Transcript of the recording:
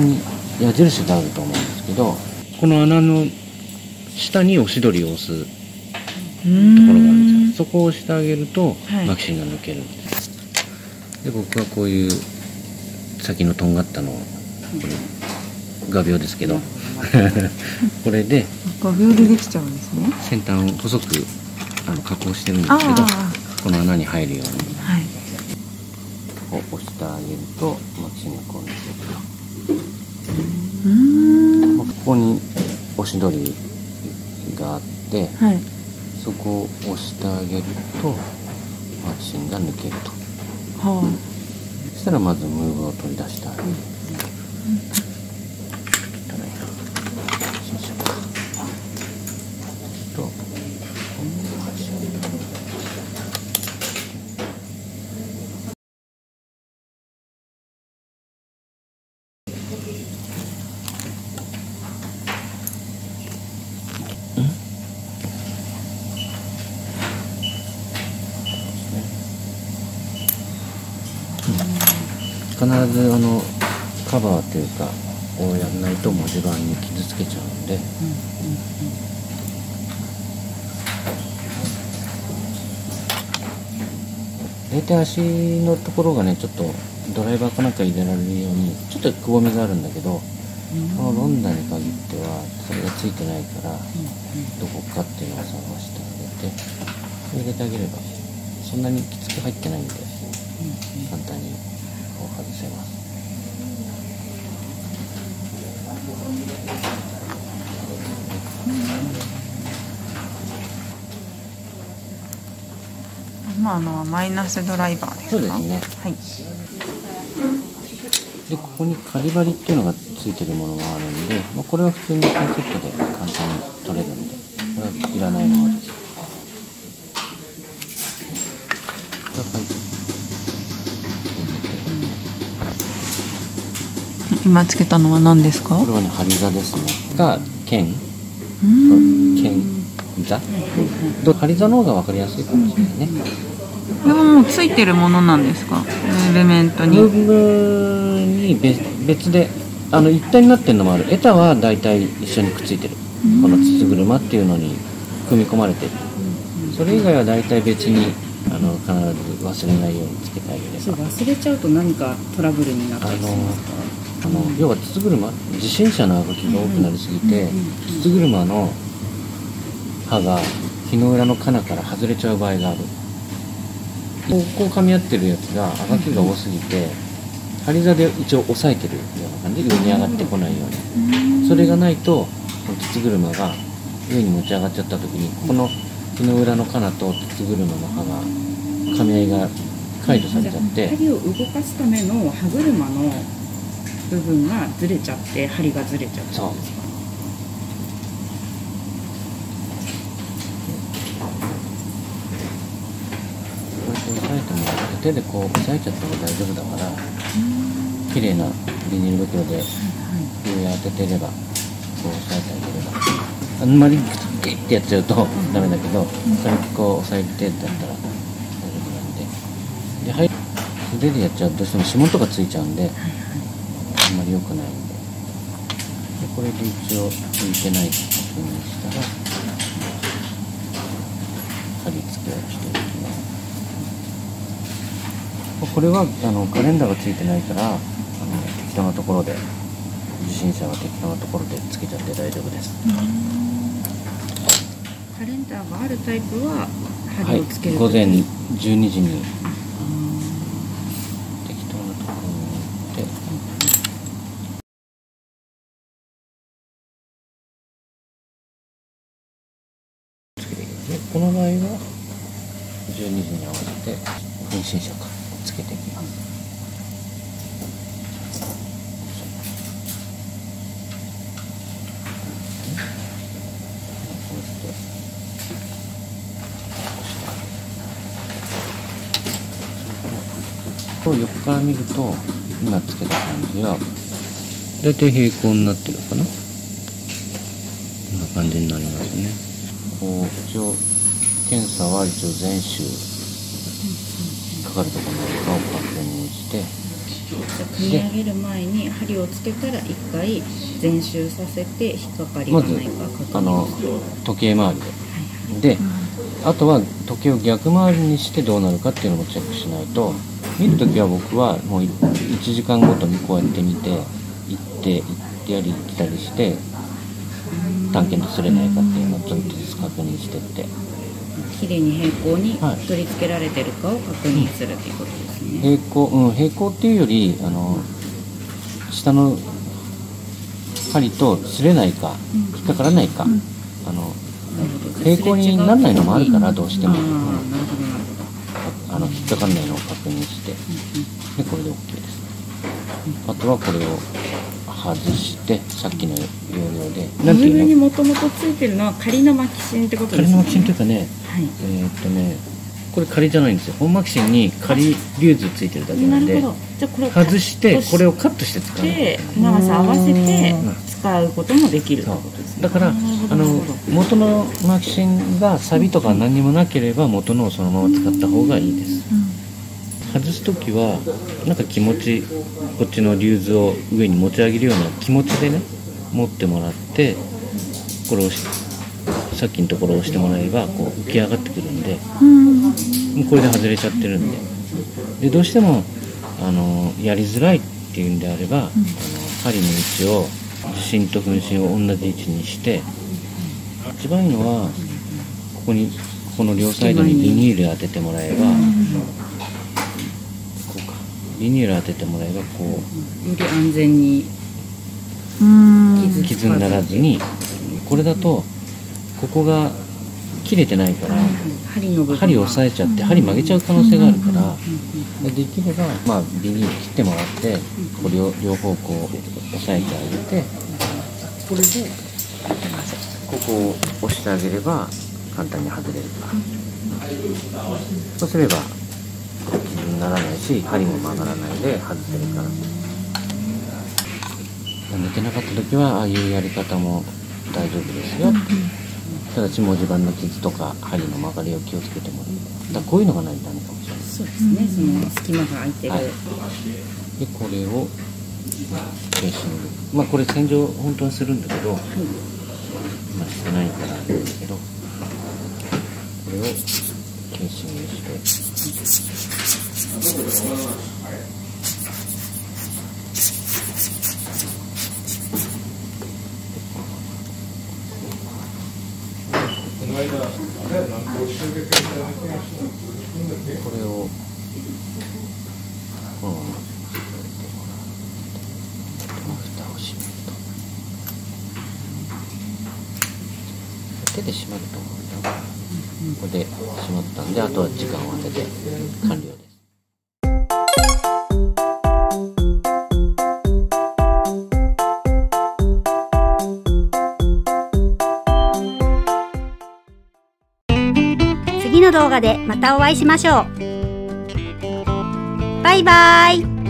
こに矢印があると思うんですけど、この穴の下に押し取りを押すところがあるんですよ。そこを押してあげると、マキシンが抜けるんです。で、僕はこういう先のとんがったのを、これ画鋲ですけどこれで画鋲でできちゃうんですね。 先端を細く加工してるんですけど、この穴に入るように、こう押してあげるとマキシンがこう抜けると。ここに押し取りがあって、そこを押してあげるとマキシンが抜けると。そしたらまずムーブを取り出してあげる。必ずカバーというかをやらないと文字盤に傷つけちゃうんで、大体足のところがね、ちょっとドライバーかなんか入れられるようにちょっとくぼみがあるんだけど、このロンダに限ってはそれがついてないから、どこかっていうのを探してあげて入れてあげれば、そんなにきつく入ってないんで簡単にこう外せます。 今のはマイナスドライバーですか？ そうですね。で、ここにカリバリっていうのがついてるものがあるんで、これは普通にコンセプトで簡単に取れるんで、これはいらないものです。 今つけたのは何ですか？ これはね、針座ですね。が剣座と針座の方が分かりやすいかもしれないね。 これはもうついてるものなんですか？エレメントに。 ムーブに別で一体になってるのもある。エタはだいたい一緒にくっついてる。この筒車っていうのに組み込まれてる。それ以外はだいたい別に必ず忘れないようにつけてあげれば。 そう、忘れちゃうと何かトラブルになったりしますか？ 要は筒車、自転車のあがきが多くなりすぎて、筒車の刃が木の裏のカナから外れちゃう場合がある。こう噛み合ってるやつがあがきが多すぎて、針座で一応押さえてるような感じで上に上がってこないように。それがないと筒車が上に持ち上がっちゃった時に、ここの木の裏のカナと筒車の刃が噛み合いが解除されちゃって、 針を動かすための歯車の部分がずれちゃって針がずれちゃったんですか？ こうやって押さえてもらって、手でこう押さえちゃっても大丈夫だから、綺麗なビニール袋で上当ててれば、こう押さえてあげれば、あんまりグッてやっちゃうとダメだけど、軽くこう押さえてだったら大丈夫なんで。で、はい、素手でやっちゃうとどうしても指紋とかついちゃうんで、あんまり良くないんで。で、これで一応浮いてない確認したら、貼り付けをしていきます。これはカレンダーがついてないから、適当なところで、受信者は適当なところでつけちゃって大丈夫です。 カレンダーがあるタイプは針をつける、 午前12時に適当なところに置いて、この場合は12時に合わせて受信者からつけていきます。横から見ると今つけた感じはだいたい平行になってるかな。こんな感じになりますね。こう一応検査は一応全周かかるところなのかを確認して、 組み上げる前に針をつけたら一回前周させて引っかかりがまずないか確認する。 時計回りで、であとは時計を逆回りにしてどうなるかっていうのもチェックしないと、見るときは僕はもう1時間ごとにこうやって見て、行ってやり行ったりして探検で擦れないかっていうのをちょっとずつ確認してって、 綺麗に平行にはい取り付けられてるかを確認するっていうことですね。 平行っていうより下の針と擦れないか引っかからないか、 なるほど。 平行にならないのもあるからどうしても、 なるほどなるほど。 引っかからないのを確認して、でこれで OK です。あとはこれを外してさっきの要領で、 マグルにもともとついてるのは仮の巻き芯ってことですね。 仮の巻き芯というかね、 はい。 これ仮じゃないんですよ。本巻き芯に仮リューズついてるだけなんで、 なるほど。じゃあこれを外してこれをカットして使う。 で長さ合わせて使うこともできるってことですね。 だからなるほどなるほど元の巻き芯がサビとか何にもなければ元のをそのまま使った方がいいです。外すときはなんか気持ち、こっちのリューズを上に持ち上げるような気持ちでね持ってもらって、これをさっきのところを押してもらえばこう浮き上がってくるんで、もうこれで外れちゃってるんで、どうしてもやりづらいっていうんであれば、針の位置を受信と分針を同じ位置にして、一番いいのはここの両サイドにビニール当ててもらえば、ビニール当ててもらえばこうより安全に傷にならずに、これだとここが切れてないから針を押さえちゃって針曲げちゃう可能性があるから、できればビニール切ってもらってこれを両方こう押さえてあげて、これでここを押してあげれば簡単に外れるから、そうすれば傷にならないし針も曲がらないで外せるから。抜けなかった時はああいうやり方も大丈夫ですよ、ただし文字盤の傷とか針の曲がりを気をつけてもらう。だからこういうのがないとダメかもしれない。 そうですね。その隙間が空いてる。 はい、でこれをケーシング、これ洗浄本当はするんだけど、今してないからなんですけど、これをケーシングしてこれをこのまま蓋を閉めると、手で閉まると思うんだよ。これで閉まったんで、あとは時間を当てて完了です。 次の動画でまたお会いしましょう。バイバイ。